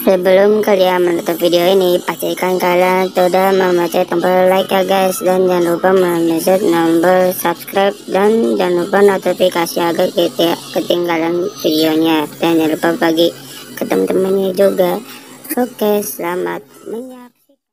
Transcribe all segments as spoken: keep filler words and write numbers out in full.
Sebelum kalian menonton video ini, pastikan kalian sudah memencet tombol like ya guys, dan jangan lupa memencet tombol subscribe, dan jangan lupa notifikasi agar kita ketinggalan videonya, dan jangan lupa bagi ke teman-temannya juga. Oke, selamat menyaksikan.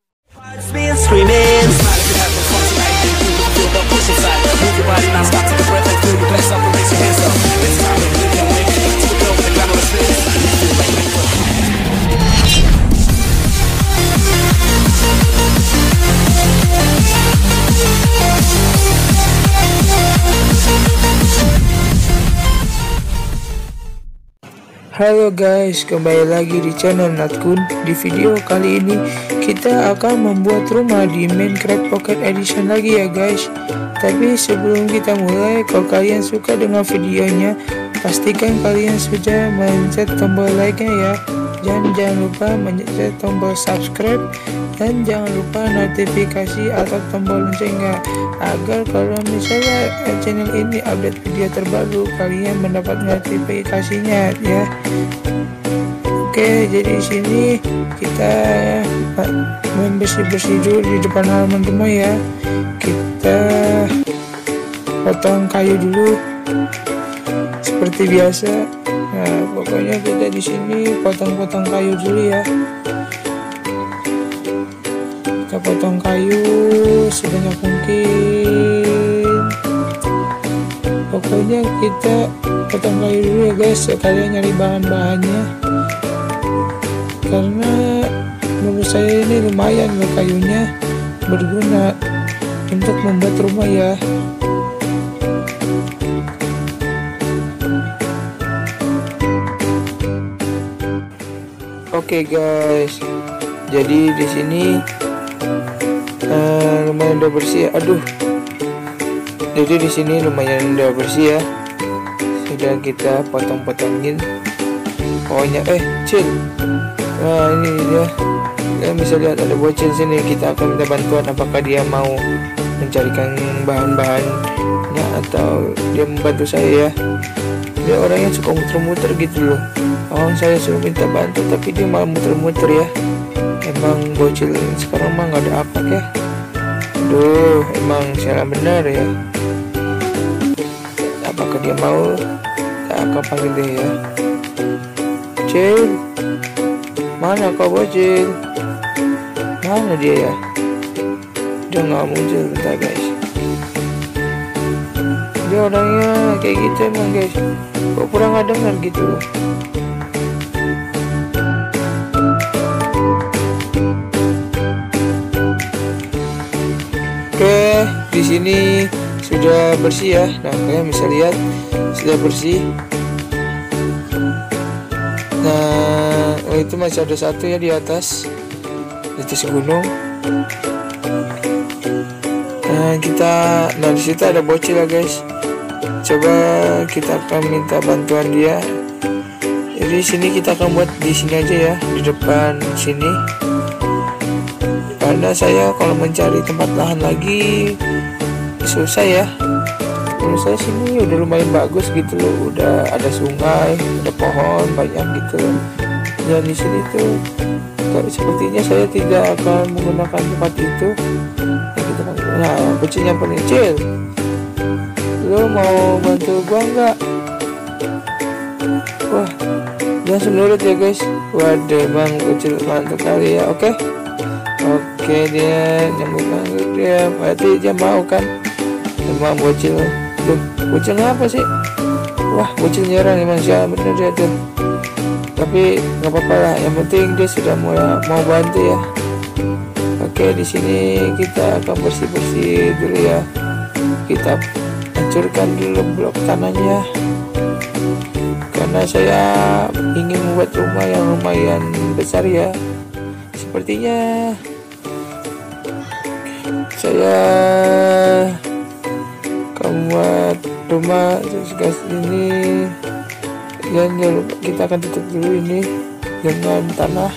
Halo guys, kembali lagi di channel Natkun. Di video kali ini kita akan membuat rumah di Minecraft Pocket Edition lagi ya guys. Tapi sebelum kita mulai, kalau kalian suka dengan videonya, pastikan kalian sudah mencet tombol like-nya ya. Dan jangan lupa mencet tombol subscribe, dan jangan lupa notifikasi atau tombol loncengnya, agar kalau misalnya channel ini update video terbaru, kalian mendapat notifikasinya ya. Oke, jadi di sini kita membersih-bersih dulu di depan halaman rumah ya. Kita potong kayu dulu seperti biasa. Nah, pokoknya kita di sini potong-potong kayu dulu ya. Kita potong kayu sebanyak mungkin. Pokoknya kita potong kayu dulu ya guys, sekalian nyari bahan-bahannya. Karena menurut saya ini lumayan loh kayunya, berguna untuk membuat rumah ya. Oke okay guys, jadi di sini uh, lumayan udah bersih. Aduh, jadi di sini lumayan udah bersih ya. Sudah kita potong-potongin. Pokoknya eh chill. Nah ini dia. Kalian bisa lihat ada bocil sini. Kita akan minta bantuan apakah dia mau mencarikan bahan-bahannya atau dia membantu saya ya. Dia orangnya suka muter-muter gitu loh. Oh, saya suruh minta bantu tapi dia malah muter-muter ya. Emang bocil sekarang mah nggak ada apa ya. Aduh, emang salah benar ya. Apakah dia mau? Tak akan panggil dia ya. Cil, mana kau bocil? Mana dia ya? Dia nggak muncul, bentar guys. Dia orangnya kayak gitu emang guys. Kok pura nggak dengar gitu loh. Oke, di sini sudah bersih ya. Nah, kalian bisa lihat sudah bersih. Nah, itu masih ada satu ya di atas, di atas gunung. Nah, kita, nah di situ ada bocil ya guys. Coba kita akan minta bantuan dia. Jadi sini kita akan buat di sini aja ya, di depan sini. Karena saya kalau mencari tempat lahan lagi susah ya. Menurut saya sini udah lumayan bagus gitu loh, udah ada sungai, ada pohon banyak gitu. Dan di sini tuh sepertinya saya tidak akan menggunakan tempat itu. Nah, bocilnya penicil, lo mau bantu gua nggak? Wah, langsung nurut ya guys. Waduh, emang bocil mantap kali ya. Oke. Oke, dia nyambut banget dia, berarti dia mau kan. Emang bocil, duh, bocil apa sih? Wah, bocil nyerang emang siapa bener dia tuh. Tapi nggak apa-apa lah, yang penting dia sudah mau mau bantu ya. Oke, di sini kita akan bersih-bersih dulu ya. Kita hancurkan dulu blok tanahnya. Karena saya ingin membuat rumah yang lumayan besar ya. Sepertinya saya akan buat rumah guys ini, dan kita akan tutup dulu ini dengan tanah.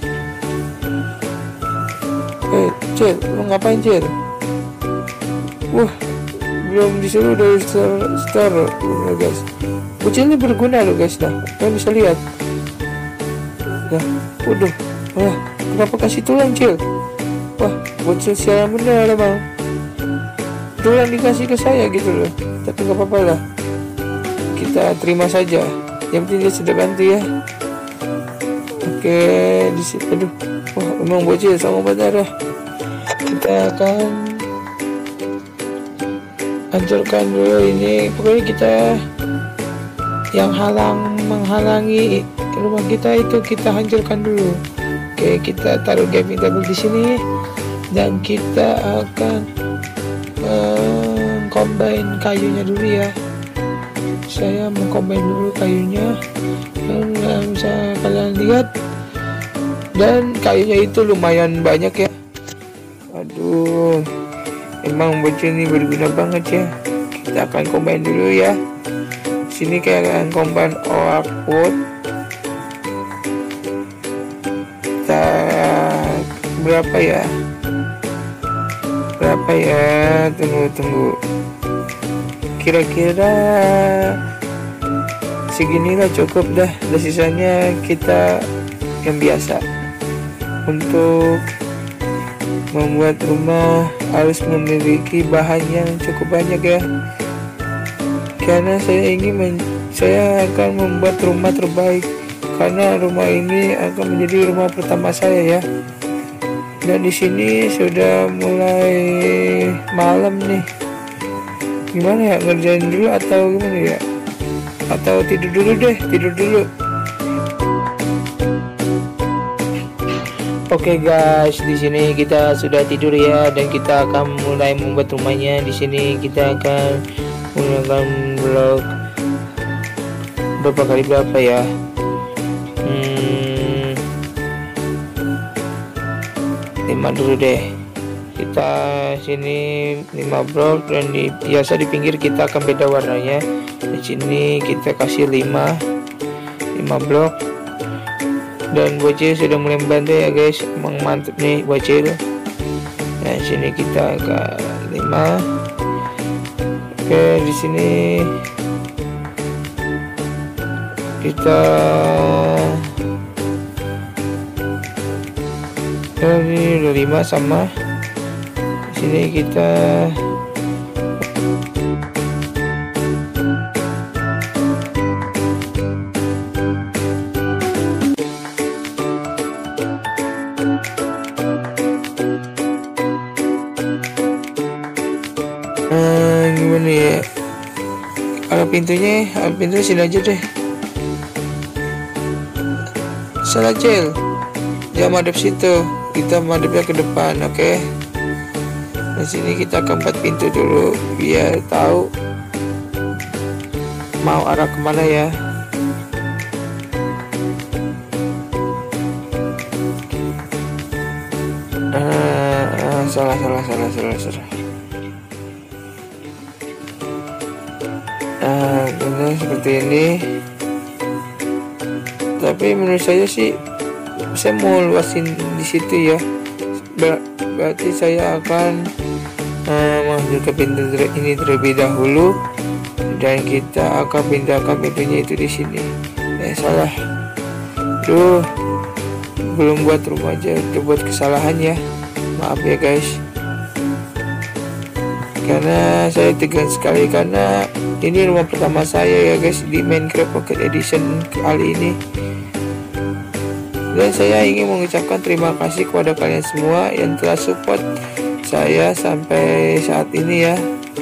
Eh, Cil, lu ngapain Cil? Wah, belum disuruh dari store, store guys. Bocil ini berguna loh guys, dah kalian bisa lihat. Nah, waduh, wah, kenapa kasih tulang, Cil? Wah, bocil siaran bener emang. Tulang dikasih ke saya gitu loh. Tapi nggak apa-apa lah, kita terima saja. Yang penting dia sudah bantu ya. Oke, di sini, aduh, wah, emang bocil sama berdarah. Kita akan hancurkan dulu ini. Pokoknya kita yang halang menghalangi rumah kita itu kita hancurkan dulu. Oke, kita taruh gaming table di sini dan kita akan mengcombine kayunya dulu ya. Saya mengcombine dulu kayunya dan yang bisa kalian lihat, dan kayunya itu lumayan banyak ya. Aduh, emang bocil ini berguna banget ya. Kita akan combine dulu ya. Sini kayak akan combine oak wood. Kita berapa ya? Berapa ya? Tunggu tunggu. Kira-kira seginilah cukup dah. Dan sisanya kita yang biasa. Untuk membuat rumah harus memiliki bahan yang cukup banyak ya. Karena saya ingin men saya akan membuat rumah terbaik, karena rumah ini akan menjadi rumah pertama saya ya. Dan di sini sudah mulai malam nih. Gimana ya, ngerjain dulu atau gimana ya? Atau tidur dulu deh, tidur dulu. Oke guys, di sini kita sudah tidur ya, dan kita akan mulai membuat rumahnya. Di sini kita akan menggunakan blok berapa kali berapa ya? Hmm, lima dulu deh. Kita sini lima blok, dan di biasa di pinggir kita akan beda warnanya. Di sini kita kasih lima blok. Dan bocil sudah mulai membantu ya guys, emang mantep nih bocil. Nah sini kita agak lima. Oke, di sini kita oh, ini udah lima sama. Di sini kita Uh, gimana ya, ada pintunya, ada pintu sini aja deh. Salah Cil, jangan madep situ, kita madepnya ke depan, oke? Okay? Di sini kita akan buat pintu dulu biar tahu mau arah kemana ya. Uh, uh, salah salah salah salah salah. Nah, benar seperti ini. Tapi menurut saya sih, saya mau luasin di situ ya. Ber berarti saya akan uh, masuk ke pintu ini terlebih dahulu, dan kita akan pindahkan pintunya itu di sini. Eh salah. Duh, belum buat rumah aja udah buat kesalahan ya. Maaf ya guys. Karena saya tegang sekali, karena ini rumah pertama saya ya guys di Minecraft Pocket Edition kali ini. Dan saya ingin mengucapkan terima kasih kepada kalian semua yang telah support saya sampai saat ini ya.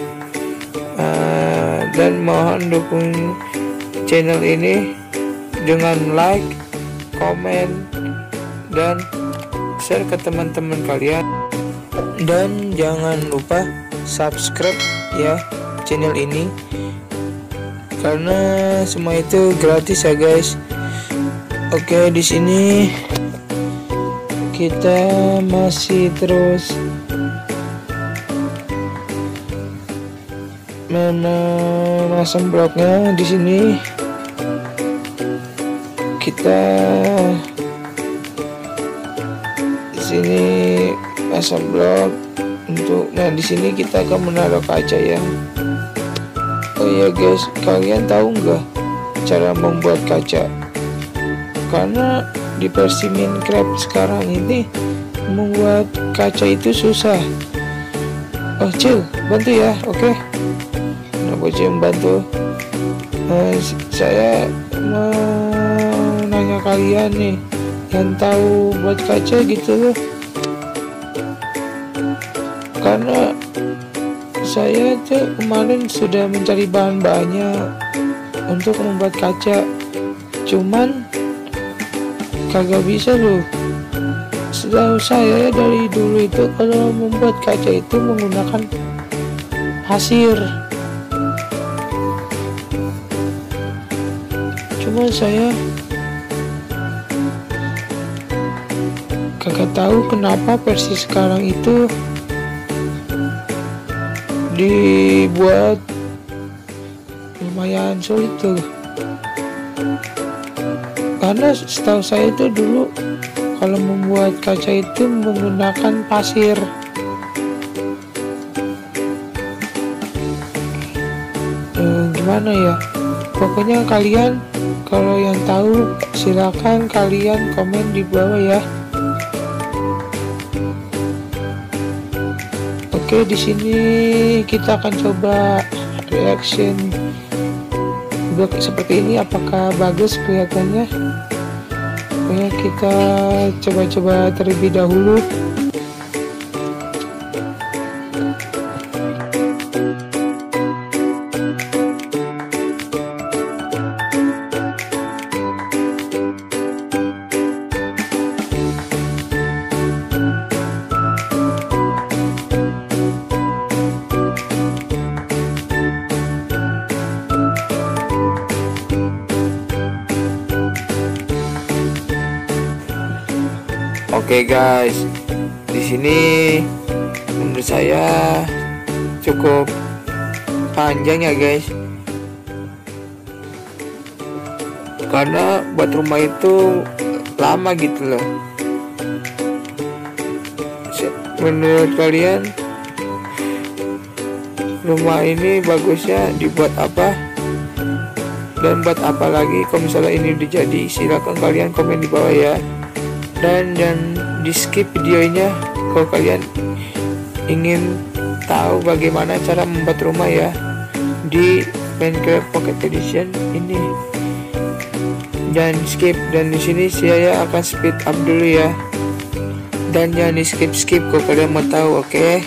uh, Dan mohon dukung channel ini dengan like, komen, dan share ke teman-teman kalian. Dan jangan lupa subscribe ya channel ini, karena semua itu gratis ya guys. Oke, di sini kita masih terus memasang bloknya. Di sini kita di sini pasang blok untuk, nah di sini kita akan menaruh kaca ya. Oh iya guys, kalian tahu nggak cara membuat kaca? Karena di versi Minecraft sekarang ini membuat kaca itu susah. Oh Cil, bantu ya, oke? Okay. Nah, Bocil membantu. Nah, saya mau nanya kalian nih, yang tahu buat kaca gitu loh. Karena saya tuh kemarin sudah mencari bahan-bahannya untuk membuat kaca, cuman kagak bisa loh. Setahu saya dari dulu itu kalau membuat kaca itu menggunakan pasir. Cuma saya kagak tahu kenapa versi sekarang itu dibuat lumayan sulit tuh. Karena setahu saya itu dulu kalau membuat kaca itu menggunakan pasir. Eh, gimana ya? Pokoknya kalian kalau yang tahu silakan kalian komen di bawah ya. Oke, di sini kita akan coba reaction blok seperti ini, apakah bagus kelihatannya. Oke, kita coba-coba terlebih dahulu. Oke guys, di sini menurut saya cukup panjang ya guys, karena buat rumah itu lama gitu loh. Menurut kalian rumah ini bagusnya dibuat apa dan buat apa lagi? Kalau misalnya ini udah jadi, silakan kalian komen di bawah ya. Dan jangan di skip videonya kalau kalian ingin tahu bagaimana cara membuat rumah ya di Minecraft Pocket Edition ini. Jangan skip, dan di sini saya akan speed up dulu ya. Dan jangan di skip skip kalau kalian mau tahu, oke? Okay?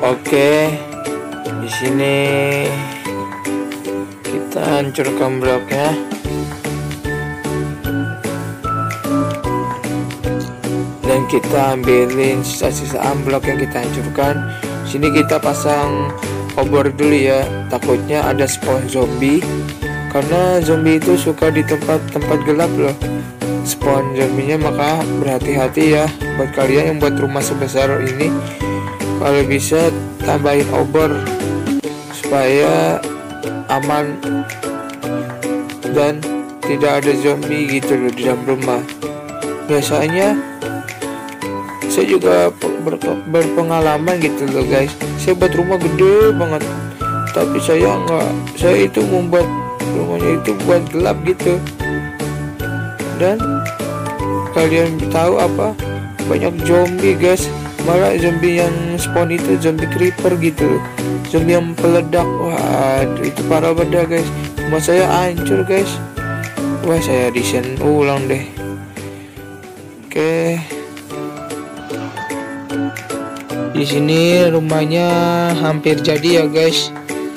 Oke, di sini kita hancurkan bloknya. Dan kita ambilin sisa-sisa blok yang kita hancurkan. Sini kita pasang obor dulu ya, takutnya ada spawn zombie, karena zombie itu suka di tempat-tempat gelap loh spawn zombinya. Maka berhati-hati ya buat kalian yang buat rumah sebesar ini, kalau bisa tambahin obor supaya aman dan tidak ada zombie gitu loh di dalam rumah. Biasanya saya juga ber berpengalaman gitu loh guys, saya buat rumah gede banget tapi saya nggak, saya itu membuat rumahnya itu buat gelap gitu, dan kalian tahu apa, banyak zombie guys. Malah zombie yang spawn itu zombie creeper gitu, zombie yang peledak. Wah itu parah banget guys, rumah saya hancur guys. Wah saya desain ulang deh. Oke, di sini rumahnya hampir jadi ya guys,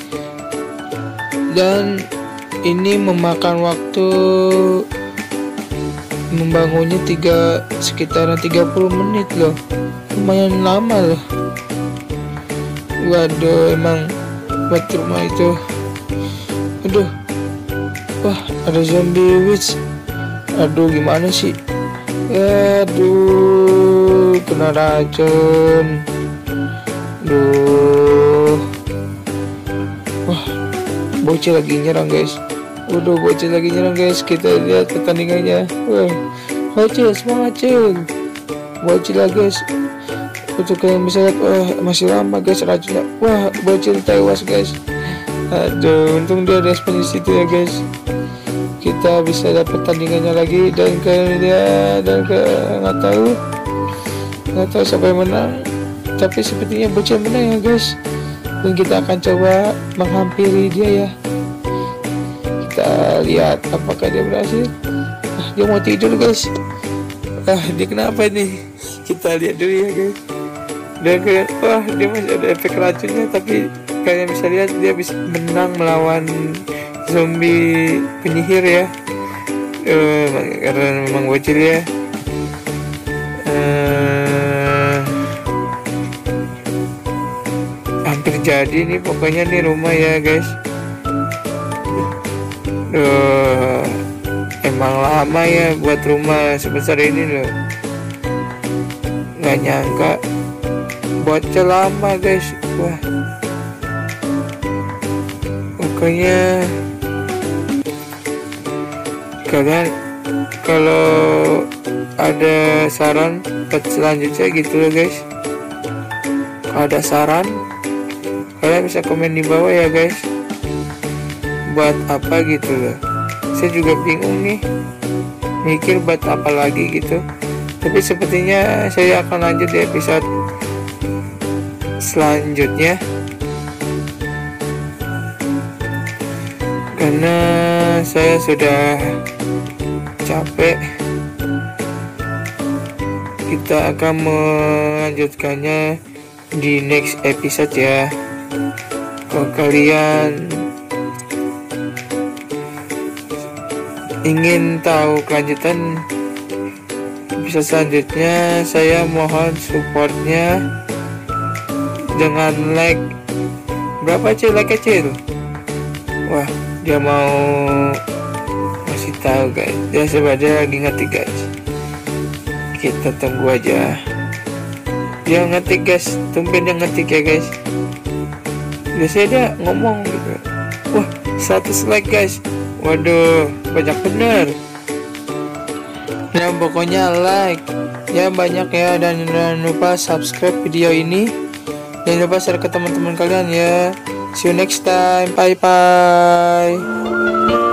dan ini memakan waktu membangunnya tiga sekitaran tiga puluh menit loh, lumayan lama loh. Waduh, emang buat rumah itu, aduh, wah ada zombie witch, aduh gimana sih, aduh kena racun, aduh, wah bocil lagi nyerang guys. Waduh, bocil lagi nyerang guys. Kita lihat pertandingannya. Wah, bocil semangat cil. Bocil lah guys. Untuk kalian bisa lihat, wah masih lama guys racunnya. Wah, bocil tewas guys. Aduh, untung dia respon di situ ya guys. Kita bisa lihat pertandingannya lagi, dan kalian lihat, dan ke nggak tahu, nggak tahu siapa yang menang. Tapi sepertinya bocil menang ya guys. Dan kita akan coba menghampiri dia ya. Kita lihat apakah dia berhasil. Ah, dia mau tidur guys. Ah, dia kenapa nih? Kita lihat dulu ya guys. Dan kalian, wah dia masih ada efek racunnya, tapi kalian bisa lihat dia bisa menang melawan zombie penyihir ya. Uh, karena memang bocil ya. Uh, hampir jadi nih pokoknya nih rumah ya guys. Duh, emang lama ya buat rumah sebesar ini loh. Nggak nyangka bocil lama guys. Wah, pokoknya kalian kalau ada saran buat selanjutnya gitu loh guys, kalau ada saran kalian bisa komen di bawah ya guys, buat apa gitu loh. Saya juga bingung nih, mikir buat apa lagi gitu. Tapi sepertinya saya akan lanjut di episode selanjutnya, karena saya sudah capek. Kita akan melanjutkannya di next episode ya. Kalau kalian ingin tahu kelanjutan episode selanjutnya, saya mohon supportnya dengan like. Berapa cil like kecil? Wah, dia mau masih tahu guys. Dia sebenarnya lagi ngetik guys. Kita tunggu aja. Dia ngetik guys, tumben dia ngetik ya guys. Biasanya dia ngomong gitu. Wah, seratus like guys. Waduh, banyak bener. Ya pokoknya like ya banyak ya, dan jangan lupa subscribe video ini. Jangan lupa share ke teman-teman kalian ya. See you next time. Bye bye.